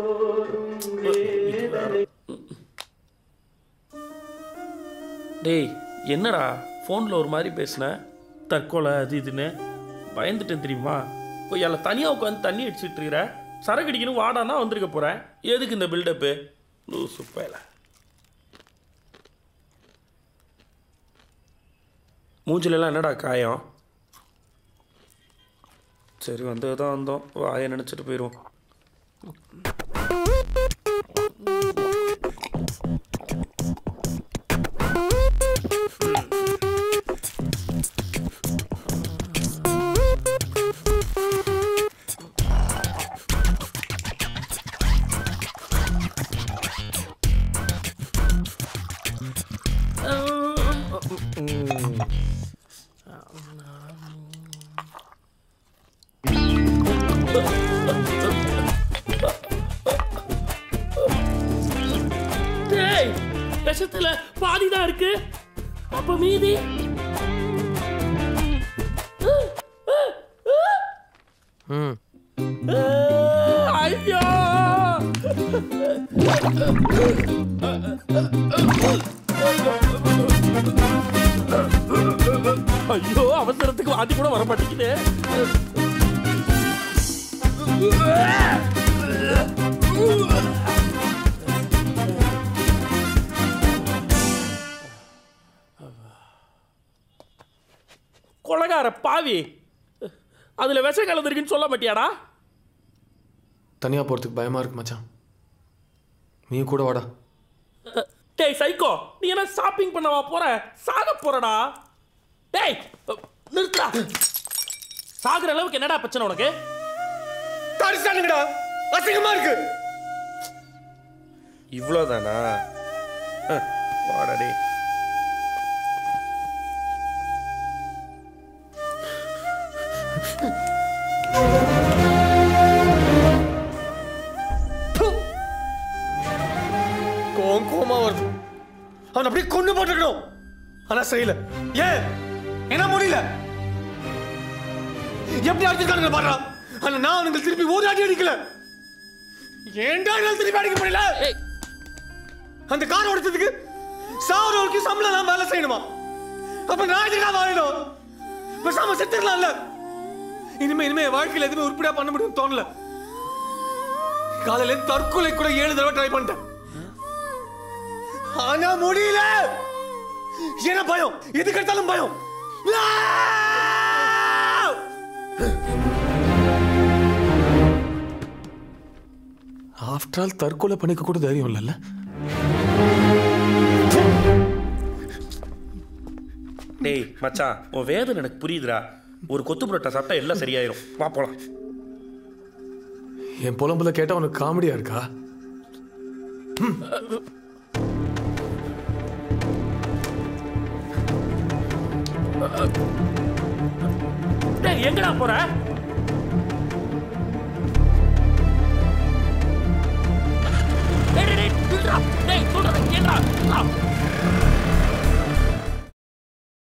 டேய் என்னடா ஃபோனில் ஒரு மாதிரி பேசுன, தற்கொலை அது இதுன்னு பயந்துட்டேன் தெரியுமா? கொய்யால தனியாக உட்காந்து தண்ணி அடிச்சுட்டு இருக்கிற, சரக்கு அடிக்கணும் வாடானா வந்திருக்க போகிறேன். எதுக்கு இந்த பில்டப்பு? சூப்பர். மூஞ்சிலெல்லாம் என்னடா காயம்? சரி வந்தது தான் வந்தோம், வாயை நினச்சிட்டு போயிடுவோம். விஷத்துல பாதிதான் இருக்கு, அப்ப மீதி ஐயோ ஐயோ அவசரத்துக்கு வாந்தி கூட வர மாட்டேங்குது. கொலகார பாவி, அதுல விஷம் கலந்துருக்குன்னு சொல்ல மாட்டியாடா? தனியா போறதுக்கு பயமா இருக்கு மச்சான், நீ கூட வாடா. டேய் சைக்கோ, நீ என்ன ஷாப்பிங் பண்ணவா போற? சாக போறடா. டேய் நிறுத்தா, சாகுற அளவுக்கு என்னடா பிரச்சனை உனக்கு? தரிசானுங்கடா, அசிங்கமா இருக்கு. இவ்வளவுதானா? வாடா டேய். கோமா வருது, அவன் அப்படியே கொண்டு போட்டுக்கணும். ஆனா செய்யல. ஏன் என்ன முடியல? எப்படி அடிச்சிருக்கானுங்க பாரு. ஆனா நான் அவனுக்கு திருப்பி ஒரு அடி அடிக்கல. ஏன்டா நான் திருப்பி அடிக்க முடியல? அந்த கார் ஓடிச்சதுக்கு சாவரோக்கு சம்பளம் நான் வேலை செய்யணுமா? அப்ப நான் எதுக்காக வாழணும்? பேசாம செத்துடலாம்ல. இனிமே வாழ்க்கையில் எதுவுமே உருப்படியா பண்ண முடியும் தோணல. காலையில தற்கொலை கூட 7 தடவை ட்ரை பண்ணிட்டேன், ஆனா முடியல. என்ன பயம், எதுக்கு எடுத்தாலும் பயம். ஆஃப்டர் ஆல் தற்கொலை பண்ணிக்க கூட தைரியம் இல்லைல்ல. டேய் மச்சான், உன் வேதனை எனக்கு புரியுதுடா. ஒரு கொத்து புரோட்டா சாப்பிட்டா எல்லாம் சரியாயிரும். வா போலாம். என் புலம்புல கேட்டா உனக்கு காமெடியா இருக்கா? டேய் எங்கடா போற? டேய் டேய் டேய் சொல்றா. டேய் சொல்றா கேடா.